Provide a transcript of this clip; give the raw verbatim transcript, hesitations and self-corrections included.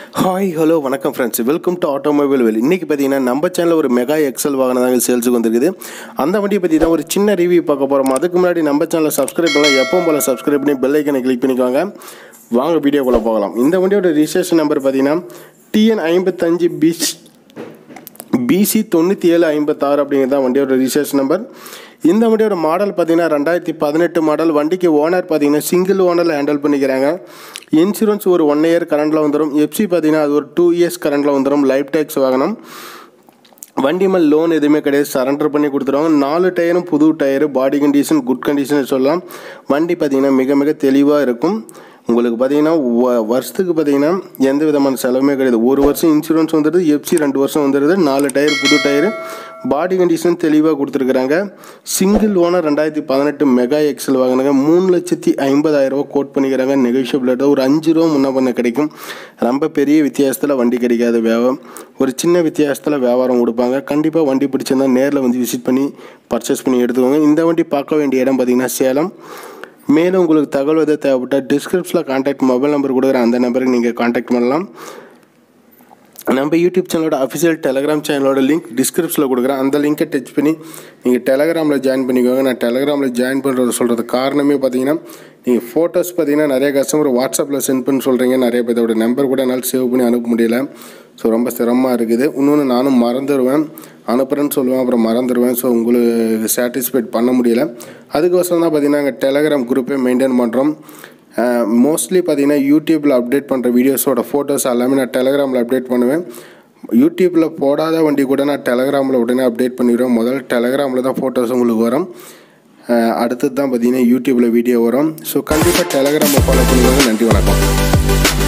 Hi hello வணக்கம் friends, welcome to automobile well. இன்றைக்கி பார்த்தீங்கன்னா நம்ம சேனலில் ஒரு மெகா எக்ஸல் வாகனம் தாங்க சேல்ஸுக்கு வந்துருக்குது. அந்த வண்டியை பற்றி தான் ஒரு சின்ன ரிவ்யூ பார்க்க போகிறோம். அதுக்கு முன்னாடி நம்ம சேனலை சப்ஸ்கிரைப் பண்ணலாம், எப்பவும் போல் சப்ஸ்கிரைப் பண்ணி பெல் ஐக்கனை கிளிக் பண்ணிக்குவாங்க. வாங்க வீடியோக்குள்ளே போகலாம். இந்த வண்டியோட ரிஜிஸ்ட்ரேஷன் நம்பர் பார்த்தீங்கன்னா டிஎன் ஐம்பத்தஞ்சு பிஸ் பிசி தொண்ணூற்றி ஏழு ஐம்பத்தாறு அப்படிங்கிறது தான் வண்டியோட ரிஜிஸ்ட்ரேஷன் நம்பர். இந்த வண்டியோட மாடல் பார்த்தீங்கன்னா ரெண்டாயிரத்தி பதினெட்டு மாடல். வண்டிக்கு ஓனர் பார்த்தீங்கன்னா சிங்கிள் ஓனரில் ஹேண்டில் பண்ணிக்கிறாங்க. இன்சூரன்ஸ் ஒரு ஒன் இயர் கரண்டில் வந்துடும். எஃப்சி பார்த்தீங்கன்னா அது ஒரு டூ இயர்ஸ் கரண்டில் வந்துடும். லைஃப் டேக்ஸ் வாகனம். வண்டி மேல் லோன் எதுவுமே கிடையாது, சரண்டர் பண்ணி கொடுத்துருவாங்க. நாலு டயரும் புது tyre, body condition good condition சொல்லலாம். வண்டி பார்த்தீங்கன்னா மிக மிக தெளிவாக இருக்கும். உங்களுக்கு பார்த்தீங்கன்னா வருஷத்துக்கு பார்த்தீங்கன்னா எந்த விதமான செலவுமே கிடையாது. ஒரு வருஷம் இன்சூரன்ஸ் வந்துடுது, எஃப்சி ரெண்டு வருஷம் வந்துடுது, நாலு டயர் புது டயரு, பாடி கண்டிஷன் தெளிவாக கொடுத்துருக்குறாங்க. சிங்கிள் ஓனர் ரெண்டாயிரத்தி பதினெட்டு மெகா எக்ஸல் வாங்கினாங்க. மூணு லட்சத்தி ஐம்பதாயிரரூபா கோட் பண்ணிக்கிறாங்க. நெகோஷியபிள் ரேட் ஒரு அஞ்சு ரூபா முன்ன பண்ண கிடைக்கும். ரொம்ப பெரிய வித்தியாசத்தில் வண்டி கிடைக்காது. வியாபாரம் ஒரு சின்ன வித்தியாசத்தில் வியாபாரம் கொடுப்பாங்க. கண்டிப்பாக வண்டி பிடிச்சிருந்தால் நேரில் வந்து விசிட் பண்ணி பர்ச்சேஸ் பண்ணி எடுத்துக்கோங்க. இந்த வண்டி பார்க்க வேண்டிய இடம் பார்த்திங்கன்னா சேலம். மேலும் உங்களுக்கு தகவல் எதாவது தேவைப்பட்டால் டிஸ்கிரிப்ஷனில் கான்டாக்ட் மொபைல் நம்பர் கொடுக்குறேன், அந்த நம்பருக்கு நீங்கள் கான்டாக்ட் பண்ணலாம். நம்ம யூடியூப் சேனலோட அஃபிஷியல் டெலகிராம் சேனலோட லிங்க் டிஸ்கிரிப்ஷனில் கொடுக்குறேன். அந்த லிங்க்கை டச் பண்ணி நீங்கள் டெலகிராமில் ஜாயின் பண்ணிக்கோங்க. நான் டெலகிராமில் ஜாயின் பண்ணுறது சொல்கிறது காரணமே பார்த்தீங்கன்னா, நீங்கள் ஃபோட்டோஸ் பார்த்தீங்கன்னா நிறைய கஸ்டமர் வாட்ஸ்அப்பில் சென்ட் பண்ணி சொல்கிறீங்க. நிறைய பேரோட நம்பர் கூட என்னால் சேவ் பண்ணி அனுப்ப முடியல. ஸோ ரொம்ப சிரமமாக இருக்குது. இன்னொன்று நானும் மறந்துடுவேன், அனுப்புகிறேன்னு சொல்லுவேன், அப்புறம் மறந்துடுவேன். ஸோ உங்களுக்கு சாட்டிஸ்ஃபைட் பண்ண முடியல. அதுக்கோசரம் தான் பார்த்தீங்கன்னா எங்கள் டெலகிராம் குரூப்பே மெயின்டைன் பண்ணுறோம். மோஸ்ட்லி பார்த்தீங்கன்னா யூடியூப்பில் அப்டேட் பண்ணுற வீடியோஸோட ஃபோட்டோஸ் எல்லாமே நான் டெலகிராமில் அப்டேட் பண்ணுவேன். யூடியூப்பில் போடாத வண்டி கூட நான் டெலகிராமில் உடனே அப்டேட் பண்ணிடுவேன். முதல்ல டெலகிராமில் தான் ஃபோட்டோஸ் உங்களுக்கு வரும், அடுத்தது தான் பார்த்தீங்கன்னா யூடியூப்பில் வீடியோ வரும். ஸோ கண்டிப்பாக டெலகிராமை ஃபாலோ பண்ணிக்கோங்க. நன்றி, வணக்கம்.